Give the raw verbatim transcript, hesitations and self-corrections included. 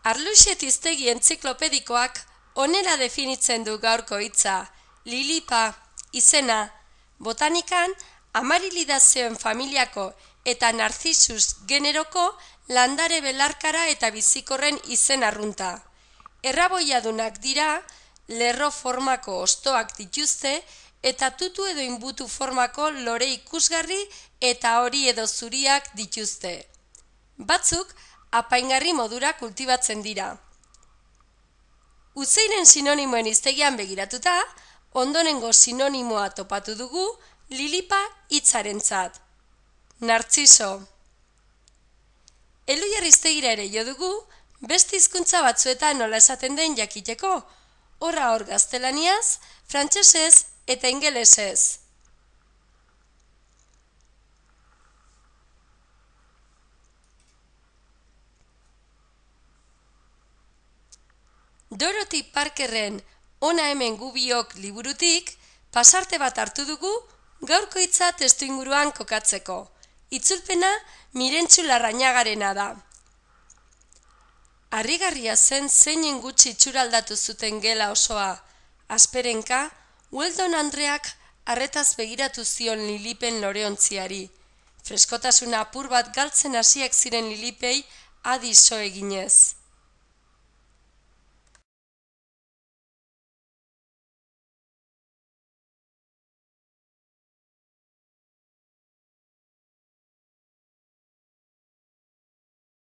Arluxet hiztegi entziklopedikoak onera definitzen du gaurko hitza, lilipa, izena, botanikan amarilidazeoen familiako eta narzisus generoko landare belarkara eta bizikorren izen arrunta. Erraboiadunak dira, lerro formako hostoak dituzte eta tutu edo inbutu formako lore ikusgarri eta hori edo zuriak dituzte. Batzuk apaingarri modura kultibatzen dira. Uzeiren sinonimoen hiztegian begiratuta, ondonengo sinonimoa topatu dugu lilipa hitzarentzat. Nartziso. Elhuyar hiztegira ere jo dugu, beste hizkuntza batzuetan nola esaten den jakiteko, horra hor gaztelaniaz, frantsesez eta ingelesez. Dorothy Parkerren Hona hemen gu biok liburutik, pasarte bat hartu dugu gaurko hitza testuinguruan kokatzeko. Itzulpena Mirentxu Larrañagarena da. Harrigarria zen zeinen gutxi itxuraldatu zuten gela osoa. Asperenka, Weldon Andreak arretaz begiratu zion lilipen loreontziari. Freskotasuna apur bat galtzen hasiak ziren lilipei adi so eginez.